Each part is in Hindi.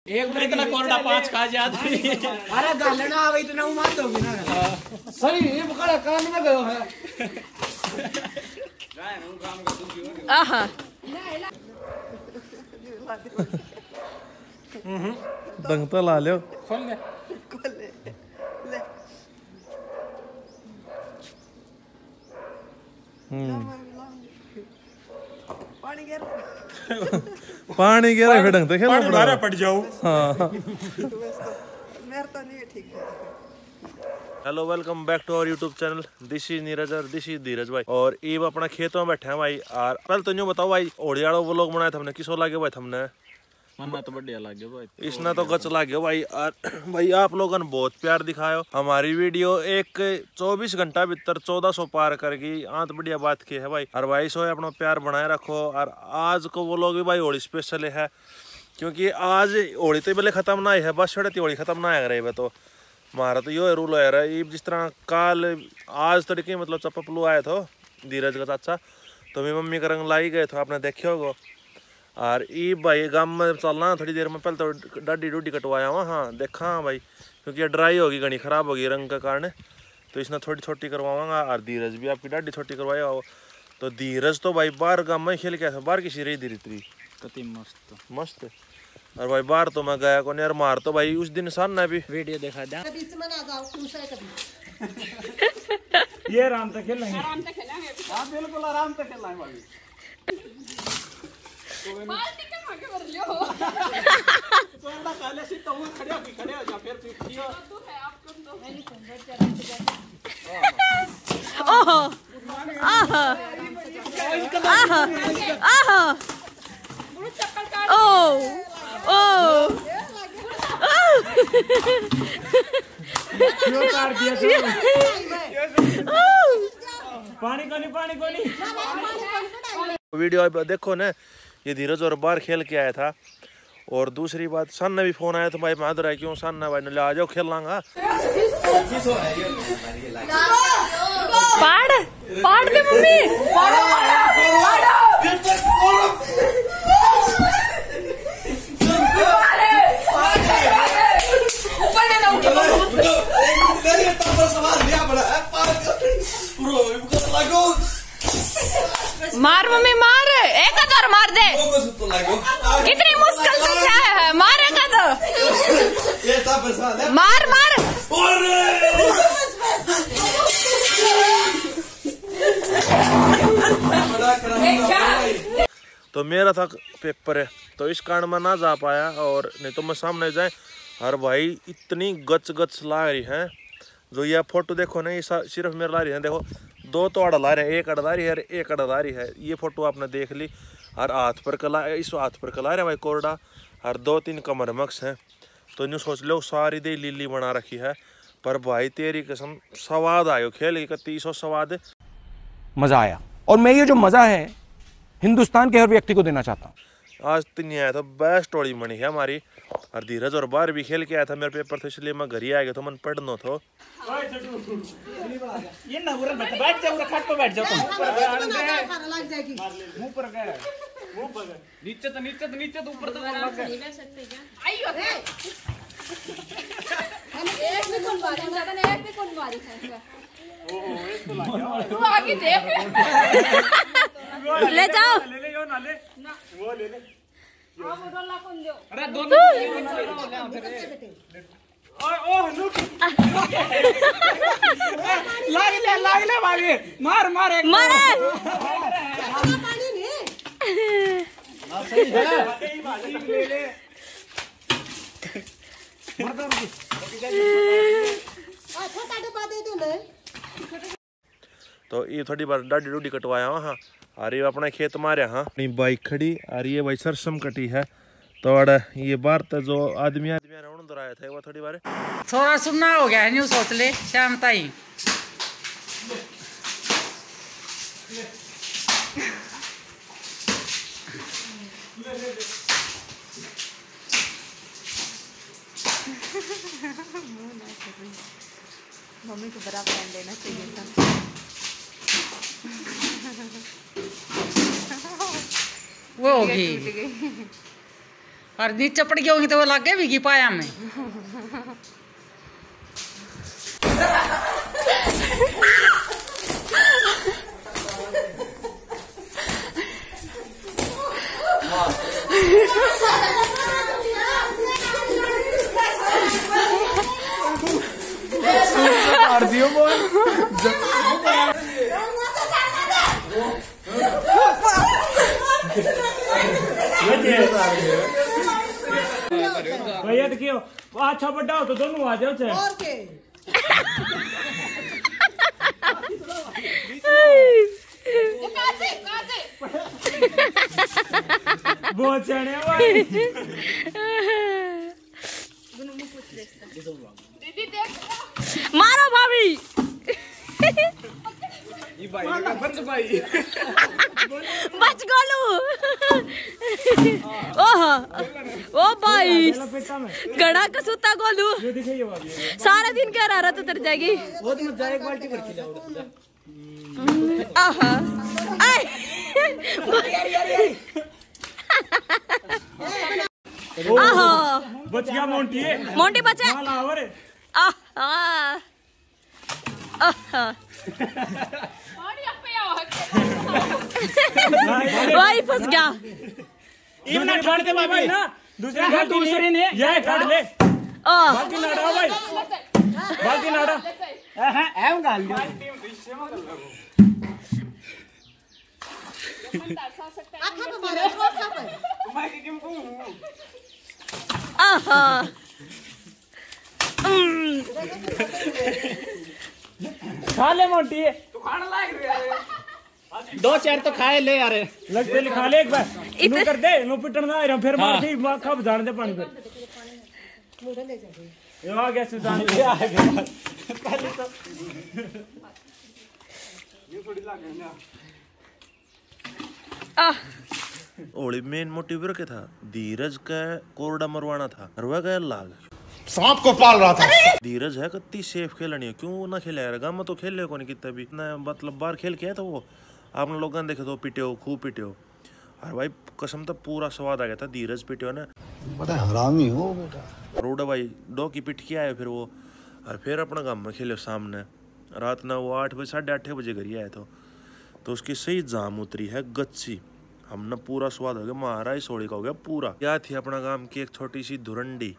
एक बार इतना कोरडा 5 खा जात अरे गालना आवे इतना उमार दोगी ना सही ये बकरा कान में गयो है जाए ना काम का दूसरी हो आहा दंगता ला लो खोल ले ले पानी गिर पानी गिरा फिर ढंग से खेलना पड़ा पड़ जाओ। हाँ मेरा तो नहीं ठीक है। Hello welcome back to our YouTube channel. This is Neeraj और दिस इज धीरज भाई। और ये अपना खेतों में बैठे हैं भाई। और पहले तो यूँ बताओ भाई ओडियाड़ा वो लोग बनाए थे हमने किसो लागे भाई हमने मन्ना तो बढ़िया लागे भाई इसना तो गच लागे भाई। और भाई आप लोगों ने बहुत प्यार दिखायो हमारी वीडियो एक 24 घंटा भीतर 1400 पार कर गई। आंत बढ़िया बात की है भाई। और भाई सो अपना प्यार बनाए रखो। और आज को वो लोग भी भाई होली स्पेशल है क्योंकि आज होली तो पहले खत्म ना है बस छोड़ती होली खत्म ना है रही तो हमारा तो यो रूल है रहा जिस तरह काल आज तड़के मतलब चप्पलू आए थे धीरज का चाचा तो मेरी मम्मी का रंग लाई गए थे आपने देखे होगा। और ये भाई गाँव में चलना थोड़ी देर में पहले तो डाडी डूडी कटवाया हुआ हाँ देखा हाँ भाई क्योंकि ये ड्राई होगी घनी खराब होगी रंग के कारण तो इसने थोड़ी छोटी करवाऊंगा। और धीरज भी आपकी डाडी छोटी करवाया हो तो धीरज तो भाई बाहर गाँव में खेल के आया था बाहर किसी रही धीरे धीरे कति मस्त मस्त। और भाई बाहर तो मैं गया को यार मार तो भाई उस दिन सन ने भी वीडियो देखा दे बीच में ना जाओ खुश है कभी ये आराम से खेलेंगे आराम से खेलेंगे हां बिल्कुल आराम से खेलना है भाई बाल्टी के आगे भर लियो थोड़ा काले से तो खड़े हो जा फिर पियो तू है आपको तो मैंने सुंदर चला ओह आहा आहा आहा चक्कर काट ओ ओ क्यों काट दिया पानी कोनी वीडियो देखो ना ये धीरज और बाहर खेल के आया था। और दूसरी बात सन ने भी फोन आया तो भाई मैं है क्यों सन ने भाई ले आ जाओ खेल लांगा पाड़ दे मम्मी मार मम्मी मार एक हजार मार दे इतनी मुश्किल से क्या है मारेगा तो मार मार तो मेरा था पेपर है तो इस कारण मैं ना जा पाया और नहीं तो मैं सामने जाए। और भाई इतनी गच गच ला रही है जो ये फोटो देखो ना ये सिर्फ मेरे ला रही है देखो दो तो अड़ा ला रहे हैं एक अड़ा ला रही है एक अड़ा ला रही है ये फोटो आपने देख ली। और हाथ पर कला इस हाथ पर कला रहे भाई कोरडा और 2-3 कमर मक्स हैं तो यूँ सोच लो सारी दे लीली बना रखी है। पर भाई तेरी कसम स्वाद आयो खेल की 3100 स्वाद मजा आया। और मैं ये जो मजा है हिंदुस्तान के हर व्यक्ति को देना चाहता हूँ। आज तो नहीं आया था बेस्ट होली बनी है हमारी। और धीरज और बाहर भी खेल के आया था मेरे पेपर था इसलिए मैं घर ही आ गया था मन पढ़ना था ये ना उरा बैठ जाओ खाट पे बैठ जाओ तुम लग जाएगी मुंह पर गए नीचे तो ऊपर तो लग गए आइयो एक भी कौन बारी है ओ एक तो लग गया तू आगे देख ले जाओ ले यो ना ले वो ले हां वो डोला कौन दो अरे दोनों ओह लुक लाग ले भाभी मार एक मारे पानी नहीं सही है ले ले मार दो छोटा डब्बा दे दो ना तो ये थोड़ी बार डाडी डूडी कटवाया वहाँ। और ये अपने खेत मारे हाँ अपनी बाइक खड़ी और ये भाई सरसम कटी है तो ये बार तो जो आदमी राउंड आया था वो थोड़ी बार थोड़ा सुनना हो गया है न्यू सोच ले शाम ताई मम्मी को बड़ा प्लान देना चाहिए था वो होगी और नीचे पड़ गई होंगी तो वो लग गए भी पाया में। भैया देखियो अच्छा बड़ा हो तो दोनों आ जाओ चाहे और के बहुत चढ़े भाई दीदी देख मारो भाभी ये भाई का बच भाई बच गोलू ओह ओ भाई गड़ा का सूता गोलू सारा दिन क्या रहा तो उतर जाएगी बहुत मजा एक बाल्टी भर के जाओ आहा आहा बच गया मोंटी मोंटी बचा आहा आहा भाई फंस गया इतना छोड़ दे भाई ना दूसरे ने ये काट ले बाकी नाड़ा भाई बाकी नाड़ा है गाल दो आहा खा ले मोंटी दो चार तो खाए ले यार लगते खा ले एक बार इनु कर दे नु पिटन ना फिर मार दे कब जान दे पानी पर ये आ गया सुदान ये आ गया पहले तो ये थोड़ी लाग गया ना ओली मेन मोटिव रखे था धीरज का कोरडा मरवाना था मरवा गया लाग सांप को पाल रहा था। धीरज है कत्ती सेफ खेलनी है क्यों ना खेला यार गाँव में तो खेल ले को नहीं कितना भी इतना मतलब बाहर खेल के आया था वो आपने लोगों ने देखे तो पिटे हो खूब पिटे हो और भाई कसम तो पूरा स्वाद आ गया था धीरज पिटे हो ना बड़ा हरामी हो बेटा रोडा भाई डो की पिट के आए फिर वो और फिर अपना गाँव में खेले सामने रात ना वो 8 बजे 8:30 बजे घर आए तो उसकी सही जाम उतरी है गच्ची हमने पूरा स्वाद हो गया महाराज सोड़ी का हो गया पूरा। क्या थी अपना गाँव की एक छोटी सी धुरंडी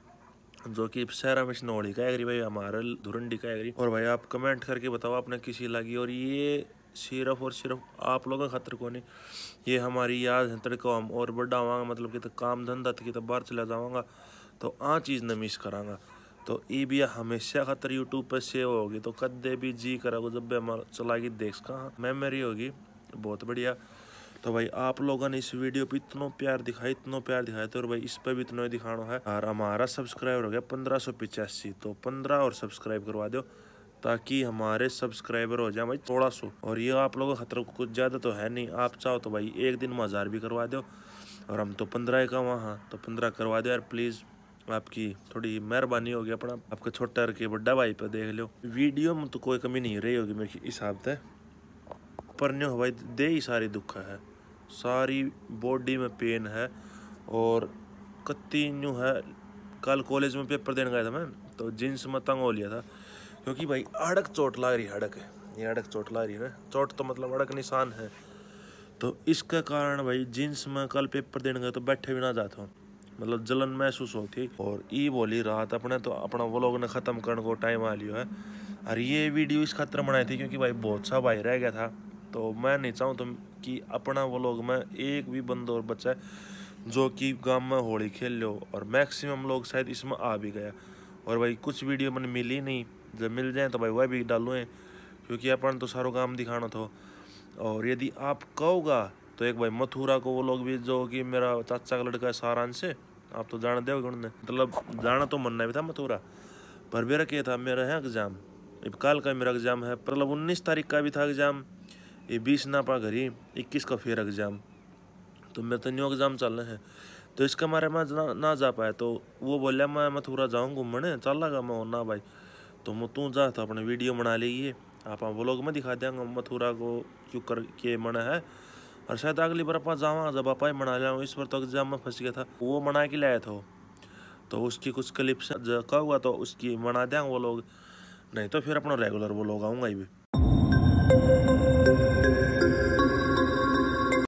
जो कि शहरा में स्नोड़ी का एग्री भाई हमारा धुरंडी का एग्री और भाई आप कमेंट करके बताओ आपने किसी लगी और ये सिर्फ और सिर्फ आप लोगों का खतर को नहीं ये हमारी याद है तड़को हम और बड़ा आवांगा मतलब कि तो काम धंधा की तो बाहर चला जाऊँगा तो आ चीज़ न मिस करांगा तो ये भी हमेशा खतर यूट्यूब पर सेव होगी तो कदे भी जी करा जब भी हमारा चलागी देख कहाँ मेमोरी होगी बहुत बढ़िया। तो भाई आप लोगों ने इस वीडियो पे इतना प्यार दिखाया तो और भाई इस पे भी इतना ही दिखाना है और हमारा सब्सक्राइबर हो गया 1585 तो 15 और सब्सक्राइब करवा दो ताकि हमारे सब्सक्राइबर हो जाए भाई 1600 और ये आप लोगों का खतरा कुछ ज़्यादा तो है नहीं आप चाहो तो भाई एक दिन में 1000 भी करवा दो और हम तो 15 का वहाँ तो 15 करवा दो यार प्लीज़ आपकी थोड़ी मेहरबानी होगी अपना आपका छोटा के बड़ा भाई पे देख लो वीडियो में तो कोई कमी नहीं रही होगी मेरे हिसाब से पर नहीं हो भाई दे ही सारी दुख है सारी बॉडी में पेन है और कत्ती न्यू है। कल कॉलेज में पेपर देने गया था मैं तो जींस में तंग हो लिया था क्योंकि भाई अड़क चोट लग रही है अड़क ये अड़क चोट लग रही है ना चोट तो मतलब अड़क निशान है तो इसके कारण भाई जींस में कल पेपर देने गए तो बैठे भी ना जाता हूँ मतलब जलन महसूस होती और ई बोली रात अपने तो अपना व्लॉग ने ख़त्म करने को टाइम आ लियो है और ये वीडियो इस खातर बनाई थी क्योंकि भाई बहुत सा भाई रह गया था तो मैं नहीं चाहूँ तुम कि अपना व्लॉग में एक भी बंदा और बच्चा है जो कि गाँव में होली खेल लो और मैक्सिमम लोग शायद इसमें आ भी गया और भाई कुछ वीडियो मैंने मिली नहीं जब मिल जाए तो भाई वह भी डालूँ क्योंकि अपन तो सारों काम दिखाना था और यदि आप कहोगा तो एक भाई मथुरा को वो लोग भी जो कि मेरा चाचा का लड़का है सारांश से आप तो जान दे मतलब जाना तो मनना भी था मथुरा पर मेरा क्या था मेरा है एग्ज़ाम कल का मेरा एग्ज़ाम है मतलब 19 तारीख का भी था एग्ज़ाम ये 20 ना पा घरी 21 का फिर एग्ज़ाम तो मेरे तो न्यू एग्ज़ाम चल रहे हैं तो इसका मारे मैं ना जा पाया तो वो बोलिया मैं मथुरा जाऊँ घूमने चल लगा मैं ना भाई तो मैं तू जा तो अपने वीडियो बना लेगी आप व्लॉग में दिखा देंगे मथुरा को क्यों कर के मना है और शायद अगली बार आप जावा जब आप मना लिया इस बार तो एग्जाम में फंस गया था वो मना के लाया था तो उसकी कुछ क्लिप्स का हुआ तो उसकी मना देंगे वो लोग नहीं तो फिर अपना रेगुलर वो लोग आऊँगा ही भी।